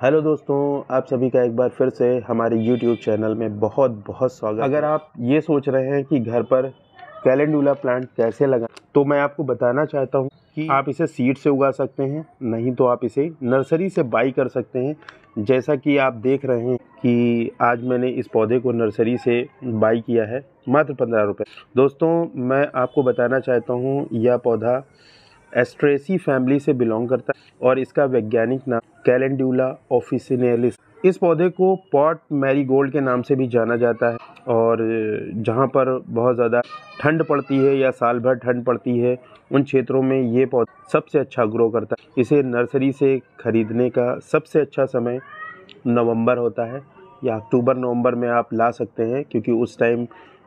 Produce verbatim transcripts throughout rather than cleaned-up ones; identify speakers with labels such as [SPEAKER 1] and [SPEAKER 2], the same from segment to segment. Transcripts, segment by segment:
[SPEAKER 1] Hello दोस्तों, आप सभी का एक बार फिर से हमारे यूट्यूब चैनल में बहुत बहुत स्वागत। अगर आप ये सोच रहे हैं कि घर पर कैलेंडुला प्लांट कैसे लगाएं, तो मैं आपको बताना चाहता हूँ कि आप इसे सीड से उगा सकते हैं, नहीं तो आप इसे नर्सरी से बाई कर सकते हैं। जैसा कि आप देख रहे हैं कि आज मैंने इस पौधे को नर्सरी से बाई किया है मात्र पंद्रह रुपये। दोस्तों, मैं आपको बताना चाहता हूँ यह पौधा एस्ट्रेसी फैमिली से बिलोंग करता है और इसका वैज्ञानिक नाम कैलेंडुला ऑफिसिनेलिस। इस पौधे को पॉट मैरीगोल्ड के नाम से भी जाना जाता है और जहाँ पर बहुत ज़्यादा ठंड पड़ती है या साल भर ठंड पड़ती है, उन क्षेत्रों में ये पौधा सबसे अच्छा ग्रो करता है। इसे नर्सरी से खरीदने का सबसे अच्छा समय नवंबर होता है या अक्टूबर नवंबर में आप ला सकते हैं, क्योंकि उस टाइम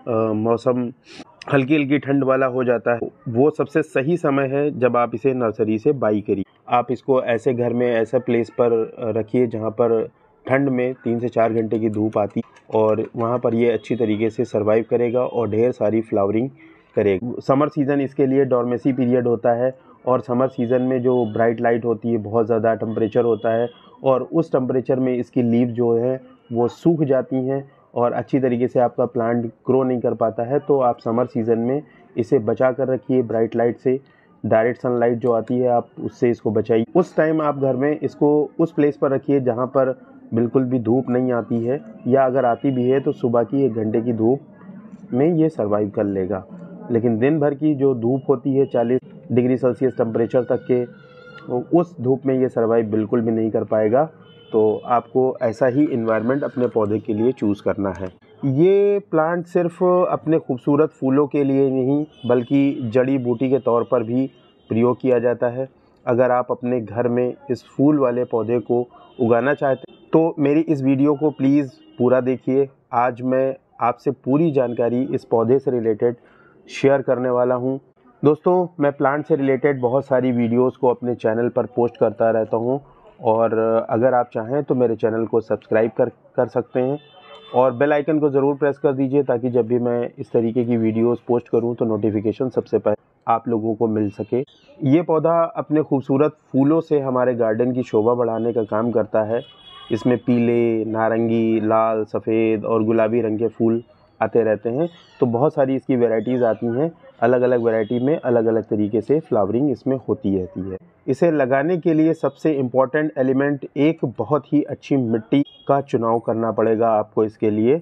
[SPEAKER 1] मौसम हल्की हल्की ठंड वाला हो जाता है। वो सबसे सही समय है जब आप इसे नर्सरी से बाई करिए। आप इसको ऐसे घर में ऐसे प्लेस पर रखिए जहाँ पर ठंड में तीन से चार घंटे की धूप आती और वहाँ पर ये अच्छी तरीके से सर्वाइव करेगा और ढेर सारी फ्लावरिंग करेगा। समर सीज़न इसके लिए डॉर्मेसी पीरियड होता है और समर सीज़न में जो ब्राइट लाइट होती है, बहुत ज़्यादा टेम्परेचर होता है और उस टेम्परेचर में इसकी लीव जो है वो सूख जाती हैं और अच्छी तरीके से आपका प्लांट ग्रो नहीं कर पाता है। तो आप समर सीज़न में इसे बचा कर रखिए ब्राइट लाइट से। डायरेक्ट सनलाइट जो आती है आप उससे इसको बचाइए। उस टाइम आप घर में इसको उस प्लेस पर रखिए जहाँ पर बिल्कुल भी धूप नहीं आती है, या अगर आती भी है तो सुबह की एक घंटे की धूप में ये सर्वाइव कर लेगा। लेकिन दिन भर की जो धूप होती है चालीस डिग्री सेल्सियस टेम्परेचर तक के, उस धूप में ये सर्वाइव बिल्कुल भी नहीं कर पाएगा। तो आपको ऐसा ही इन्वायरमेंट अपने पौधे के लिए चूज़ करना है। ये प्लांट सिर्फ अपने खूबसूरत फूलों के लिए नहीं बल्कि जड़ी बूटी के तौर पर भी प्रयोग किया जाता है। अगर आप अपने घर में इस फूल वाले पौधे को उगाना चाहते हैं तो मेरी इस वीडियो को प्लीज़ पूरा देखिए। आज मैं आपसे पूरी जानकारी इस पौधे से रिलेटेड शेयर करने वाला हूँ। दोस्तों, मैं प्लांट से रिलेटेड बहुत सारी वीडियोस को अपने चैनल पर पोस्ट करता रहता हूँ और अगर आप चाहें तो मेरे चैनल को सब्सक्राइब कर कर सकते हैं और बेल आइकन को ज़रूर प्रेस कर दीजिए, ताकि जब भी मैं इस तरीके की वीडियोस पोस्ट करूं तो नोटिफिकेशन सबसे पहले आप लोगों को मिल सके। ये पौधा अपने खूबसूरत फूलों से हमारे गार्डन की शोभा बढ़ाने का काम करता है। इसमें पीले, नारंगी, लाल, सफ़ेद और गुलाबी रंग के फूल आते रहते हैं। तो बहुत सारी इसकी वैरायटीज़ आती हैं, अलग अलग वैरायटी में अलग अलग तरीके से फ्लावरिंग इसमें होती रहती है। इसे लगाने के लिए सबसे इम्पॉर्टेंट एलिमेंट एक बहुत ही अच्छी मिट्टी का चुनाव करना पड़ेगा आपको। इसके लिए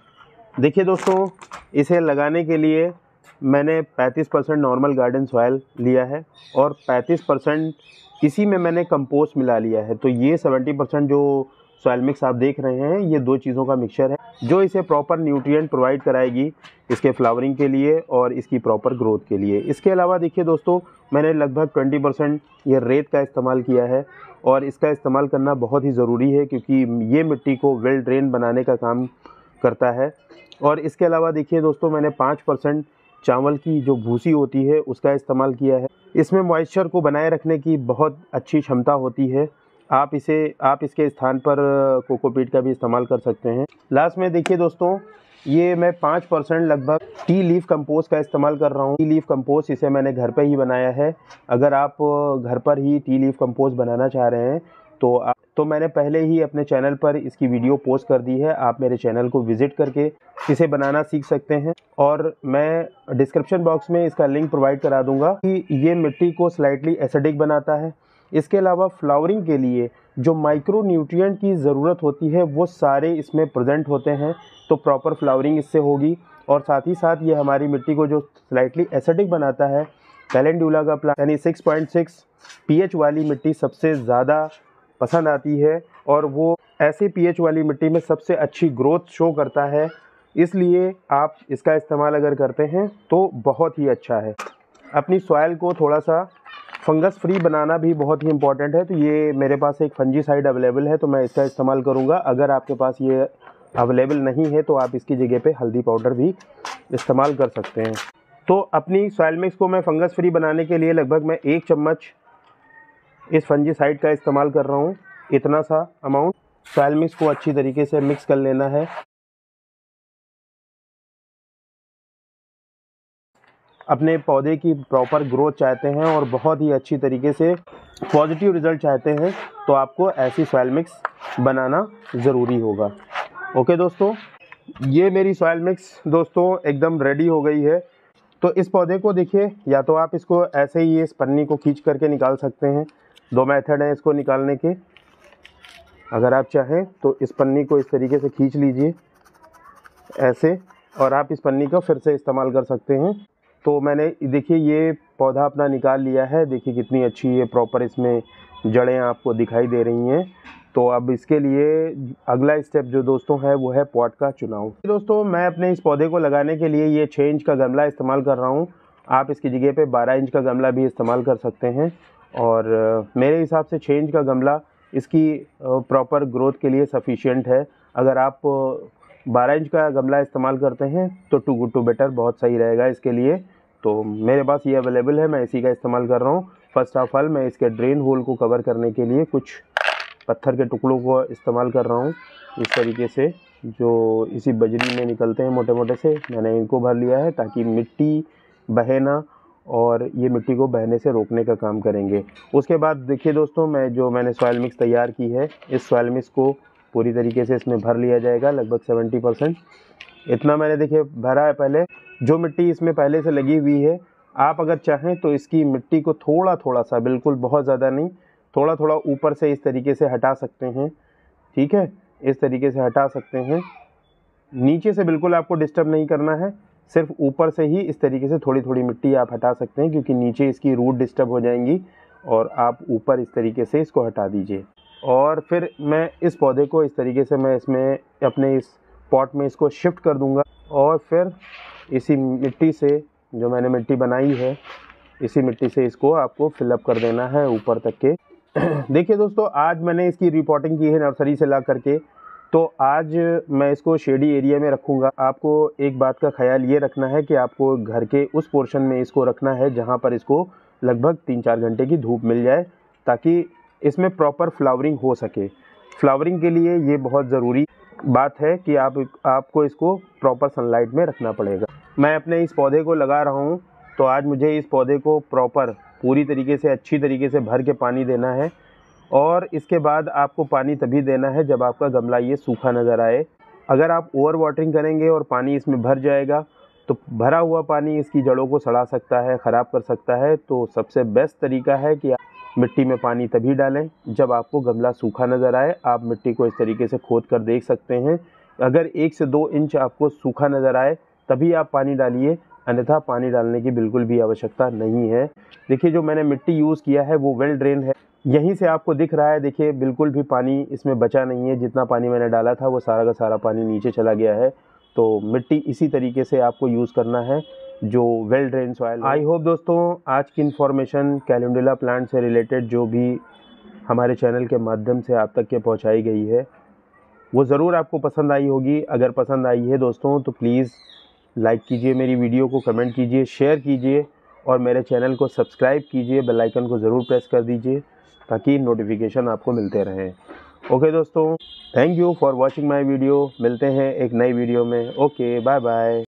[SPEAKER 1] देखिए दोस्तों, इसे लगाने के लिए मैंने पैंतीस परसेंट नॉर्मल गार्डन सॉइल लिया है और पैंतीस परसेंट इसी में मैंने कंपोस्ट मिला लिया है। तो ये सत्तर परसेंट जो सॉइल मिक्स आप देख रहे हैं, ये दो चीज़ों का मिक्सचर है जो इसे प्रॉपर न्यूट्रिएंट प्रोवाइड कराएगी इसके फ्लावरिंग के लिए और इसकी प्रॉपर ग्रोथ के लिए। इसके अलावा देखिए दोस्तों, मैंने लगभग बीस परसेंट ये रेत का इस्तेमाल किया है और इसका इस्तेमाल करना बहुत ही ज़रूरी है, क्योंकि ये मिट्टी को वेल ड्रेन बनाने का काम करता है। और इसके अलावा देखिए दोस्तों, मैंने पाँच परसेंट चावल की जो भूसी होती है उसका इस्तेमाल किया है। इसमें मॉइस्चर को बनाए रखने की बहुत अच्छी क्षमता होती है। आप इसे आप इसके स्थान पर कोकोपीट का भी इस्तेमाल कर सकते हैं। लास्ट में देखिए दोस्तों, ये मैं पाँच परसेंट लगभग टी लीफ कंपोस्ट का इस्तेमाल कर रहा हूँ। टी लीफ कंपोस्ट इसे मैंने घर पे ही बनाया है। अगर आप घर पर ही टी लीफ कंपोस्ट बनाना चाह रहे हैं तो आप तो मैंने पहले ही अपने चैनल पर इसकी वीडियो पोस्ट कर दी है। आप मेरे चैनल को विज़िट करके इसे बनाना सीख सकते हैं और मैं डिस्क्रिप्शन बॉक्स में इसका लिंक प्रोवाइड करा दूंगा कि ये मिट्टी को स्लाइटली एसिडिक बनाता है। इसके अलावा फ्लावरिंग के लिए जो माइक्रो न्यूट्रिएंट की ज़रूरत होती है वो सारे इसमें प्रेजेंट होते हैं, तो प्रॉपर फ्लावरिंग इससे होगी। और साथ ही साथ ये हमारी मिट्टी को जो स्लाइटली एसिडिक बनाता है, कैलेंडुला का प्लांट यानी सिक्स पॉइंट सिक्स पीएच वाली मिट्टी सबसे ज़्यादा पसंद आती है और वो ऐसी पीएच वाली मिट्टी में सबसे अच्छी ग्रोथ शो करता है। इसलिए आप इसका इस्तेमाल अगर करते हैं तो बहुत ही अच्छा है। अपनी सॉइल को थोड़ा सा फंगस फ्री बनाना भी बहुत ही इम्पॉर्टेंट है। तो ये मेरे पास एक फंजीसाइड अवेलेबल है, तो मैं इसका इस्तेमाल करूँगा। अगर आपके पास ये अवेलेबल नहीं है तो आप इसकी जगह पे हल्दी पाउडर भी इस्तेमाल कर सकते हैं। तो अपनी सॉइल मिक्स को मैं फंगस फ्री बनाने के लिए लगभग मैं एक चम्मच इस फंजीसाइड का इस्तेमाल कर रहा हूँ। इतना सा अमाउंट सॉइल मिक्स को अच्छी तरीके से मिक्स कर लेना है। अपने पौधे की प्रॉपर ग्रोथ चाहते हैं और बहुत ही अच्छी तरीके से पॉजिटिव रिजल्ट चाहते हैं तो आपको ऐसी सॉइल मिक्स बनाना ज़रूरी होगा। ओके दोस्तों, ये मेरी सॉइल मिक्स दोस्तों एकदम रेडी हो गई है। तो इस पौधे को देखिए, या तो आप इसको ऐसे ही इस पन्नी को खींच करके निकाल सकते हैं। दो मेथड हैं इसको निकालने के। अगर आप चाहें तो इस पन्नी को इस तरीके से खींच लीजिए ऐसे, और आप इस पन्नी का फिर से इस्तेमाल कर सकते हैं। तो मैंने देखिए ये पौधा अपना निकाल लिया है। देखिए कितनी अच्छी ये प्रॉपर इसमें जड़ें आपको दिखाई दे रही हैं। तो अब इसके लिए अगला स्टेप जो दोस्तों है वो है पॉट का चुनाव। दोस्तों मैं अपने इस पौधे को लगाने के लिए ये छः इंच का गमला इस्तेमाल कर रहा हूँ। आप इसकी जगह पे बारह इंच का गमला भी इस्तेमाल कर सकते हैं। और मेरे हिसाब से छः इंच का गमला इसकी प्रॉपर ग्रोथ के लिए सफिशिएंट है। अगर आप बारह इंच का गमला इस्तेमाल करते हैं तो टू गुड टू बेटर बहुत सही रहेगा इसके लिए। तो मेरे पास ये अवेलेबल है, मैं इसी का इस्तेमाल कर रहा हूँ। फर्स्ट ऑफ ऑल मैं इसके ड्रेन होल को कवर करने के लिए कुछ पत्थर के टुकड़ों को इस्तेमाल कर रहा हूँ। इस तरीके से जो इसी बजरी में निकलते हैं मोटे मोटे से, मैंने इनको भर लिया है ताकि मिट्टी बहे ना, और ये मिट्टी को बहने से रोकने का काम करेंगे। उसके बाद देखिए दोस्तों, मैं जो मैंने सॉइल मिक्स तैयार की है, इस सॉइल मिक्स को पूरी तरीके से इसमें भर लिया जाएगा। लगभग सत्तर परसेंट इतना मैंने देखिए भरा है। पहले जो मिट्टी इसमें पहले से लगी हुई है, आप अगर चाहें तो इसकी मिट्टी को थोड़ा थोड़ा सा, बिल्कुल बहुत ज़्यादा नहीं, थोड़ा थोड़ा ऊपर से इस तरीके से हटा सकते हैं। ठीक है, इस तरीके से हटा सकते हैं। नीचे से बिल्कुल आपको डिस्टर्ब नहीं करना है, सिर्फ ऊपर से ही इस तरीके से थोड़ी थोड़ी मिट्टी आप हटा सकते हैं, क्योंकि नीचे इसकी रूट डिस्टर्ब हो जाएंगी। और आप ऊपर इस तरीके से इसको हटा दीजिए। और फिर मैं इस पौधे को इस तरीके से मैं इसमें अपने इस पॉट में इसको शिफ्ट कर दूंगा। और फिर इसी मिट्टी से, जो मैंने मिट्टी बनाई है, इसी मिट्टी से इसको आपको फिलअप कर देना है ऊपर तक के। देखिए दोस्तों, आज मैंने इसकी रिपोर्टिंग की है नर्सरी से ला करके, तो आज मैं इसको शेडी एरिया में रखूँगा। आपको एक बात का ख्याल ये रखना है कि आपको घर के उस पोर्शन में इसको रखना है जहाँ पर इसको लगभग तीन चार घंटे की धूप मिल जाए, ताकि इसमें प्रॉपर फ्लावरिंग हो सके। फ्लावरिंग के लिए ये बहुत ज़रूरी बात है कि आप आपको इसको प्रॉपर सनलाइट में रखना पड़ेगा। मैं अपने इस पौधे को लगा रहा हूँ, तो आज मुझे इस पौधे को प्रॉपर पूरी तरीके से अच्छी तरीके से भर के पानी देना है। और इसके बाद आपको पानी तभी देना है जब आपका गमला ये सूखा नज़र आए। अगर आप ओवर वाटरिंग करेंगे और पानी इसमें भर जाएगा तो भरा हुआ पानी इसकी जड़ों को सड़ा सकता है, ख़राब कर सकता है। तो सबसे बेस्ट तरीका है कि आप मिट्टी में पानी तभी डालें जब आपको गमला सूखा नज़र आए। आप मिट्टी को इस तरीके से खोद कर देख सकते हैं। अगर एक से दो इंच आपको सूखा नज़र आए तभी आप पानी डालिए, अन्यथा पानी डालने की बिल्कुल भी आवश्यकता नहीं है। देखिए जो मैंने मिट्टी यूज़ किया है वो वेल ड्रेन है। यहीं से आपको दिख रहा है, देखिए बिल्कुल भी पानी इसमें बचा नहीं है। जितना पानी मैंने डाला था वो सारा का सारा पानी नीचे चला गया है। तो मिट्टी इसी तरीके से आपको यूज़ करना है जो well drain soil. I hope दोस्तों आज की इन्फॉर्मेशन कैलेंडुला प्लांट से रिलेटेड जो भी हमारे चैनल के माध्यम से आप तक के पहुंचाई गई है वो ज़रूर आपको पसंद आई होगी। अगर पसंद आई है दोस्तों तो प्लीज़ लाइक कीजिए मेरी वीडियो को, कमेंट कीजिए, शेयर कीजिए और मेरे चैनल को सब्सक्राइब कीजिए। बेल आइकन को ज़रूर प्रेस कर दीजिए ताकि नोटिफिकेशन आपको मिलते रहें। ओके दोस्तों, thank you for watching my video. मिलते हैं एक नई वीडियो में। Okay, bye bye.